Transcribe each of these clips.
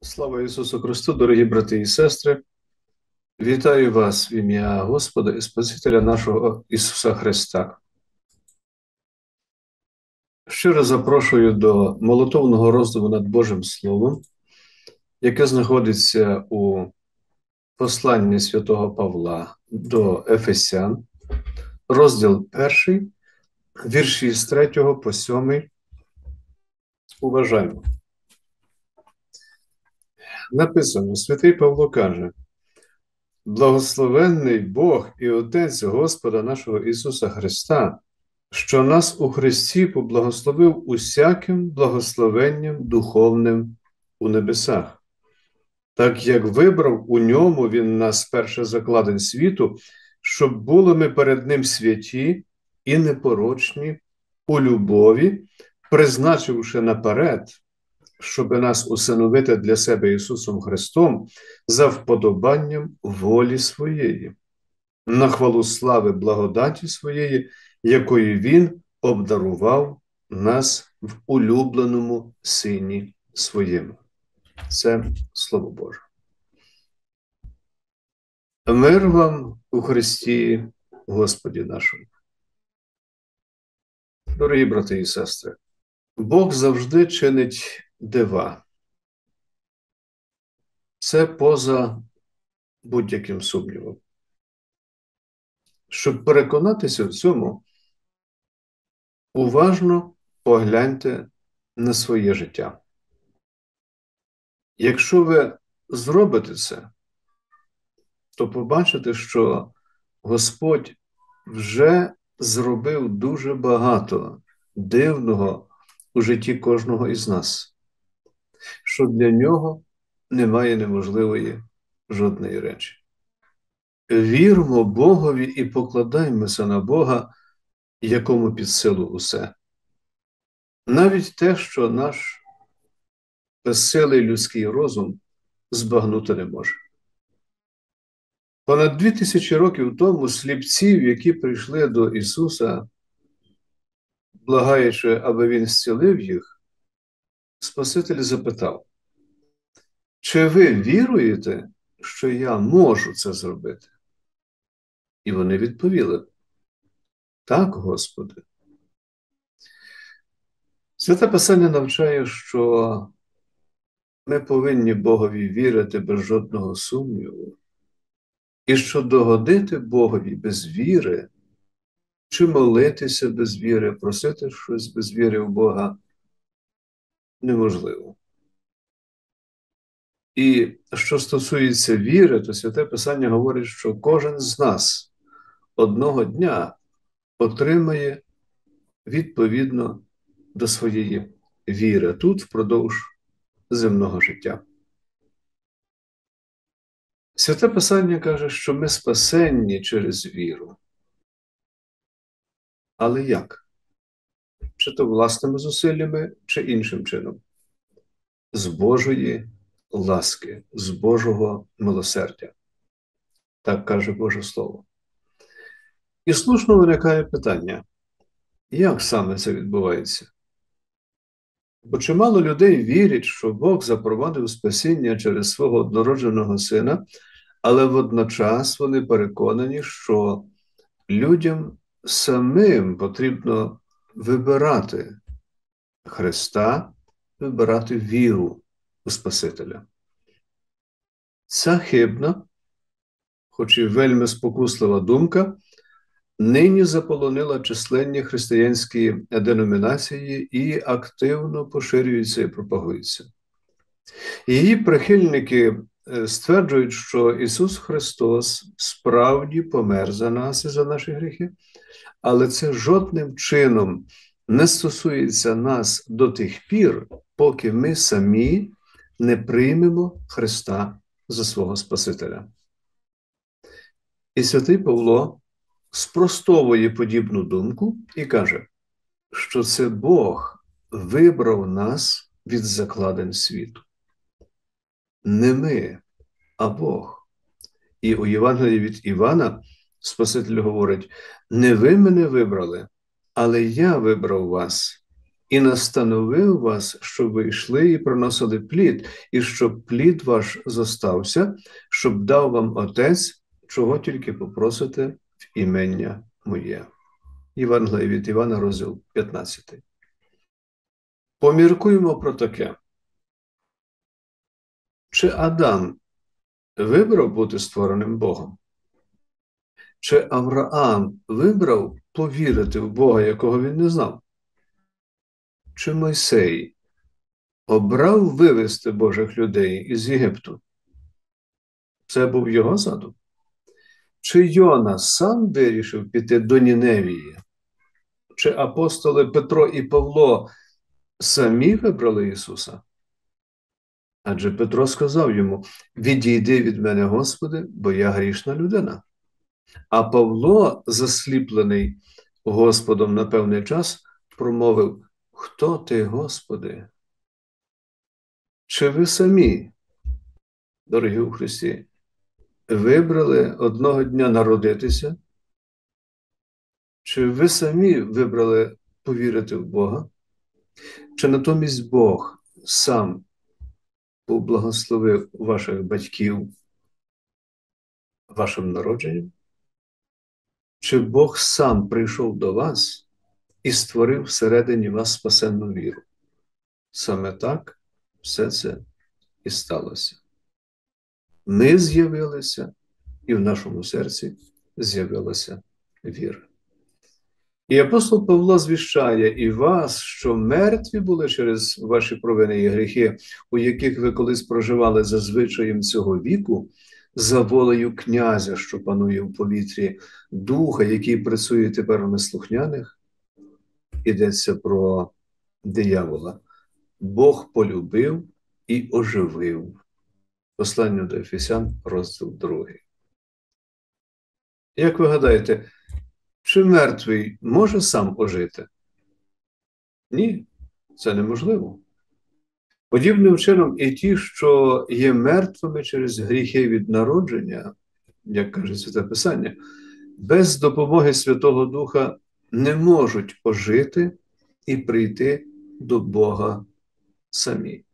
Слава Ісусу Христу, дорогі брати і сестри! Вітаю вас в ім'я Господа і Спасителя нашого Ісуса Христа. Щиро запрошую до молитовного роздуму над Божим Словом, яке знаходиться у посланні святого Павла до Ефесян, розділ 1, вірші з 3 по 7. Уважаємо. Написано, святий Павло каже: «Благословенний Бог і Отець Господа нашого Ісуса Христа, що нас у Христі поблагословив усяким благословенням духовним у небесах, так як вибрав у ньому Він нас перше закладень світу, щоб були ми перед Ним святі і непорочні у любові, призначивши наперед, щоби нас усиновити для себе Ісусом Христом за вподобанням волі Своєї, на хвалу слави благодаті Своєї, якою Він обдарував нас в улюбленому Сині Своєму». Це Слово Боже. Мир вам у Христі Господі нашому. Дорогі брати і сестри, Бог завжди чинить дива. Це поза будь-яким сумнівом. Щоб переконатися в цьому, уважно погляньте на своє життя. Якщо ви зробите це, то побачите, що Господь вже зробив дуже багато дивного у житті кожного із нас, що для нього немає неможливої жодної речі. Вірмо Богові і покладаймося на Бога, якому під силу усе. Навіть те, що наш безсилий людський розум збагнути не може. Понад 2000 років тому сліпців, які прийшли до Ісуса, благаючи, аби Він зцілив їх, Спаситель запитав: «Чи ви віруєте, що я можу це зробити?» І вони відповіли: «Так, Господи». Святе Писання навчає, що ми повинні Богові вірити без жодного сумніву, і що догодити Богові без віри, чи молитися без віри, просити щось без віри в Бога неможливо. І що стосується віри, то Святе Писання говорить, що кожен з нас одного дня отримає відповідно до своєї віри тут впродовж земного життя. Святе Писання каже, що ми спасенні через віру. Але як? Чи то власними зусиллями, чи іншим чином? З Божої ласки, з Божого милосердя. Так каже Боже Слово. І слушно виникає питання, як саме це відбувається? Бо чимало людей вірять, що Бог запровадив спасіння через свого однородженого Сина, але водночас вони переконані, що людям самим потрібно вибирати Христа, вибирати віру у Спасителя. Ця хибна, хоч і вельми спокуслива думка, нині заполонила численні християнські деномінації і активно поширюється і пропагується. Її прихильники стверджують, що Ісус Христос справді помер за нас і за наші гріхи, але це жодним чином не стосується нас до тих пір, поки ми самі не приймемо Христа за свого Спасителя. І святий Павло спростовує подібну думку і каже, що це Бог вибрав нас від закладень світу. Не ми, а Бог. І у Євангелії від Івана Спаситель говорить: «Не ви мене вибрали, але я вибрав вас і настановив вас, щоб ви йшли і приносили плід, і щоб плід ваш зостався, щоб дав вам Отець, чого тільки попросите в імення моє». Євангеліє від Івана, розділ 15. Поміркуємо про таке. Чи Адам вибрав бути створеним Богом? Чи Авраам вибрав повірити в Бога, якого він не знав? Чи Мойсей обрав вивести Божих людей із Єгипту? Це був його задум. Чи Йона сам вирішив піти до Ніневії? Чи апостоли Петро і Павло самі вибрали Ісуса? Адже Петро сказав йому: «Відійди від мене, Господи, бо я грішна людина». А Павло, засліплений Господом на певний час, промовив: «Хто ти, Господи?» Чи ви самі, дорогі у Христі, вибрали одного дня народитися? Чи ви самі вибрали повірити в Бога? Чи натомість Бог сам поблагословив ваших батьків вашим народженням? Чи Бог сам прийшов до вас і створив всередині вас спасенну віру? Саме так все це і сталося. Ми з'явилися, і в нашому серці з'явилася віра. І апостол Павло звіщає і вас, що мертві були через ваші провини і гріхи, у яких ви колись проживали за звичаєм цього віку, за волею князя, що панує в повітрі, духа, який працює тепер у неслухняних. Йдеться про диявола. Бог полюбив і оживив. Послання до Ефесян, розділ 2. Як ви гадаєте, чи мертвий може сам ожити? Ні, це неможливо. Подібним чином і ті, що є мертвими через гріхи від народження, як каже Святе Писання, без допомоги Святого Духа не можуть ожити і прийти до Бога самі.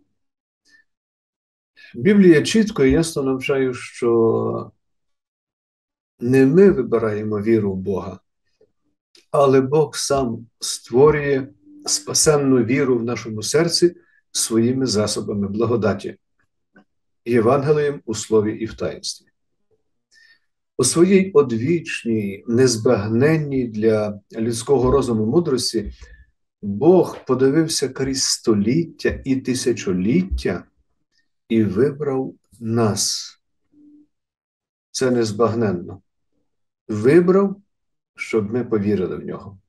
Біблія чітко і ясно навчає, що не ми вибираємо віру в Бога, але Бог сам створює спасенну віру в нашому серці своїми засобами благодаті, Євангелієм у слові і в таїнстві. У своїй одвічній, незбагненній для людського розуму мудрості Бог подивився крізь століття і тисячоліття і вибрав нас. Це незбагненно. Вибрав, щоб ми повірили в нього.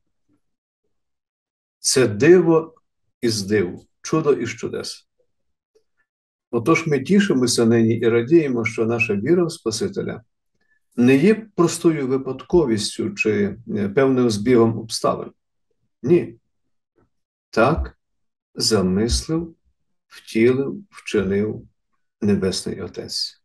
Це диво із див, чудо із чудес. Отож ми тішимося нині і радіємо, що наша віра в Спасителя не є простою випадковістю чи певним збігом обставин. Ні. Так замислив, втілив, вчинив Небесний Отець.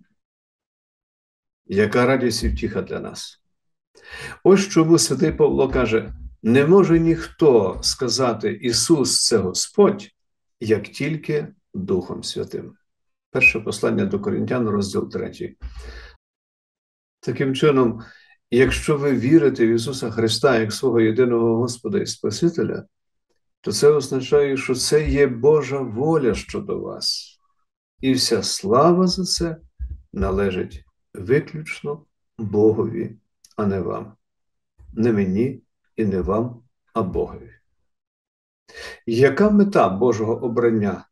Яка радість і втіха для нас. Ось чому святий Павло каже: не може ніхто сказати Ісус – це Господь, як тільки Духом Святим. Перше послання до Коринтян, розділ 3. Таким чином, якщо ви вірите в Ісуса Христа як свого єдиного Господа і Спасителя, то це означає, що це є Божа воля щодо вас. І вся слава за це належить виключно Богові, а не вам. Не мені і не вам, а Богові. Яка мета Божого обрання?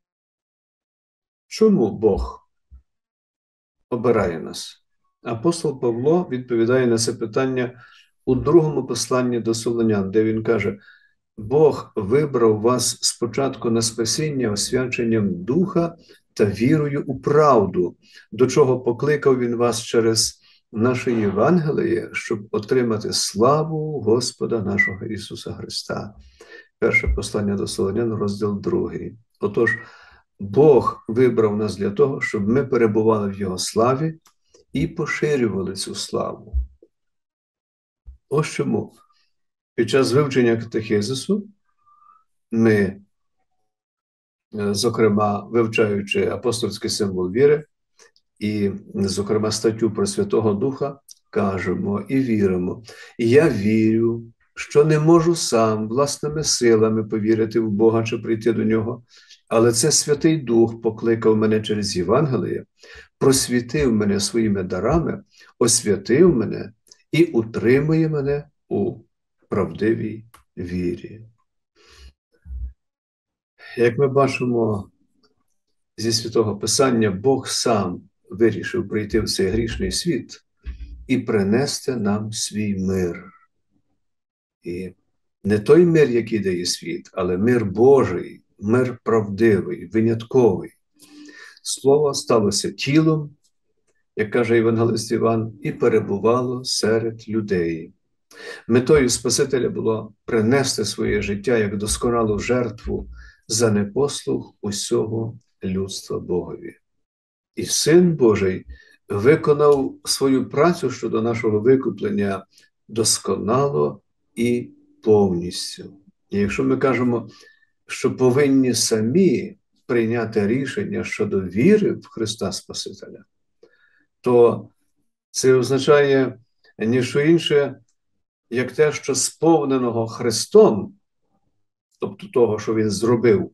Чому Бог обирає нас? Апостол Павло відповідає на це питання у другому посланні до Солонян, де він каже: Бог вибрав вас спочатку на спасіння освяченням Духа та вірою у правду, до чого покликав Він вас через наше Євангеліє, щоб отримати славу Господа нашого Ісуса Христа. Перше послання до Солонян, розділ 2. Отож, Бог вибрав нас для того, щоб ми перебували в Його славі і поширювали цю славу. Ось чому під час вивчення катехизису ми, зокрема, вивчаючи апостольський символ віри і, зокрема, статтю про Святого Духа, кажемо і віримо. І я вірю, що не можу сам власними силами повірити в Бога чи прийти до Нього, але це Святий Дух покликав мене через Євангеліє, просвітив мене своїми дарами, освятив мене і утримує мене у правдивій вірі. Як ми бачимо зі Святого Писання, Бог сам вирішив прийти в цей грішний світ і принести нам свій мир. І не той мир, який дає світ, але мир Божий, мир правдивий, винятковий. Слово сталося тілом, як каже євангелист Іван, і перебувало серед людей. Метою Спасителя було принести своє життя як досконалу жертву за непослух усього людства Богові. І Син Божий виконав свою працю щодо нашого викуплення досконало і повністю. І якщо ми кажемо, що повинні самі прийняти рішення щодо віри в Христа Спасителя, то це означає ніщо інше, як те, що сповненого Христом, тобто того, що Він зробив,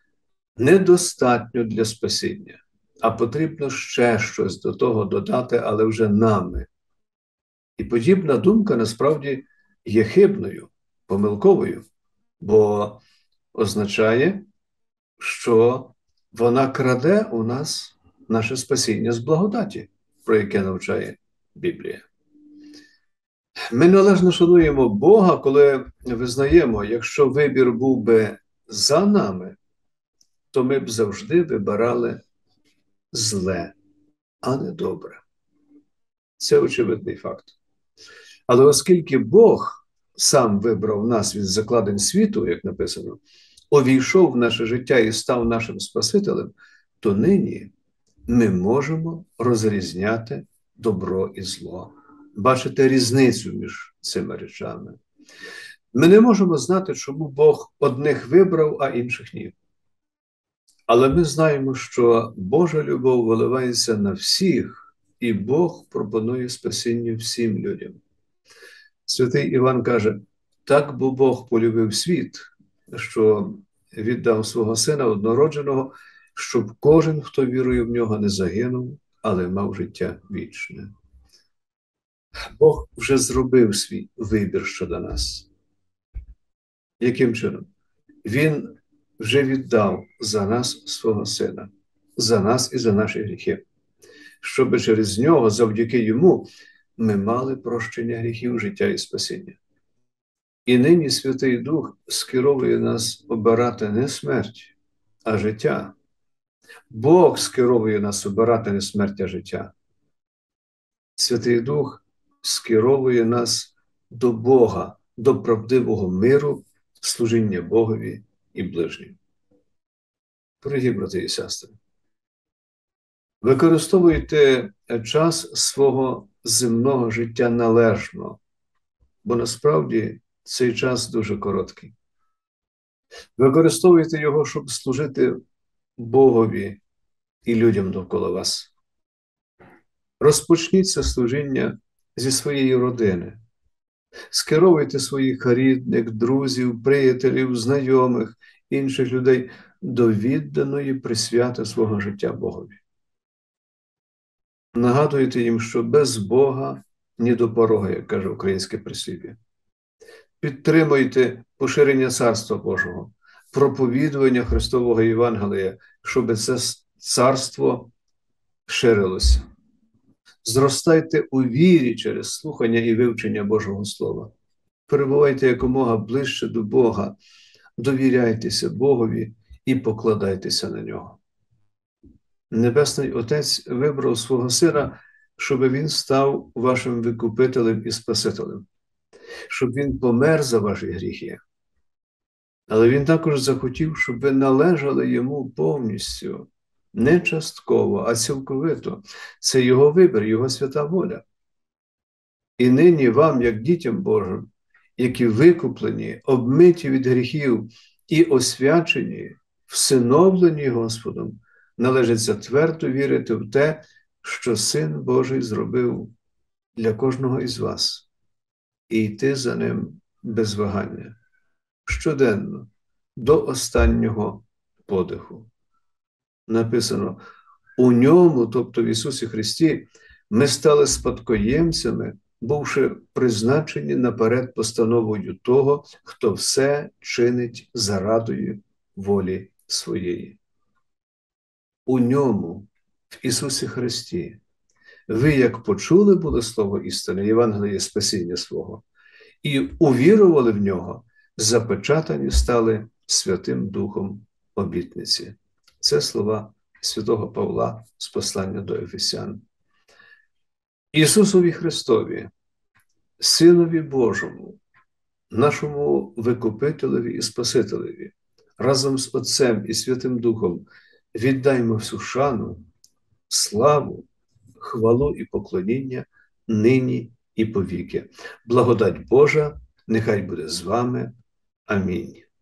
недостатньо для спасіння, а потрібно ще щось до того додати, але вже нами. І подібна думка насправді є хибною, помилковою, бо означає, що вона краде у нас наше спасіння з благодаті, про яке навчає Біблія. Ми належно шануємо Бога, коли визнаємо, якщо вибір був би за нами, то ми б завжди вибирали зле, а не добре. Це очевидний факт. Але оскільки Бог сам вибрав нас від закладень світу, як написано, увійшов в наше життя і став нашим Спасителем, то нині ми можемо розрізняти добро і зло. Бачите різницю між цими речами. Ми не можемо знати, чому Бог одних вибрав, а інших ні. Але ми знаємо, що Божа любов виливається на всіх, і Бог пропонує спасіння всім людям. Святий Іван каже, так бо Бог полюбив світ, що віддав свого Сина однородженого, щоб кожен, хто вірує в нього, не загинув, але мав життя вічне. Бог вже зробив свій вибір щодо нас. Яким чином? Він вже віддав за нас свого Сина, за нас і за наші гріхи, щоб через нього, завдяки йому, ми мали прощення гріхів, життя і спасіння. І нині Святий Дух скеровує нас обирати не смерть, а життя. Бог скеровує нас обирати не смерть, а життя. Святий Дух скеровує нас до Бога, до правдивого миру, служіння Богові і ближнім. Дорогі брати і сестри, використовуйте час свого земного життя належно, бо насправді цей час дуже короткий. Використовуйте його, щоб служити Богові і людям довкола вас. Розпочніть це служіння зі своєї родини. Скеровуйте своїх рідних, друзів, приятелів, знайомих, інших людей до відданої присвяти свого життя Богові. Нагадуйте їм, що без Бога ні до порога, як каже українське прислів'я. Підтримуйте поширення Царства Божого, проповідування Христового Євангелія, щоб це царство ширилося. Зростайте у вірі через слухання і вивчення Божого Слова. Перебувайте якомога ближче до Бога, довіряйтеся Богові і покладайтеся на Нього. Небесний Отець вибрав свого Сина, щоб Він став вашим викупителем і Спасителем, щоб Він помер за ваші гріхи. Але Він також захотів, щоб ви належали Йому повністю, не частково, а цілковито. Це Його вибір, Його свята воля. І нині вам, як дітям Божим, які викуплені, обмиті від гріхів і освячені, всиновлені Господом, належиться твердо вірити в те, що Син Божий зробив для кожного із вас, і йти за ним без вагання, щоденно, до останнього подиху. Написано, у ньому, тобто в Ісусі Христі, ми стали спадкоємцями, бувши призначені наперед постановою того, хто все чинить зарадою волі своєї. У ньому, в Ісусі Христі, ви, як почули було слово істини, Євангеліє спасіння свого, і увірували в нього, запечатані стали Святим Духом обітниці. Це слова святого Павла з послання до Ефесян. Ісусові Христові, Синові Божому, нашому Викупителеві і Спасителеві, разом з Отцем і Святим Духом віддаймо всю шану, славу, хвалу і поклоніння нині і повіки. Благодать Божа нехай буде з вами. Амінь.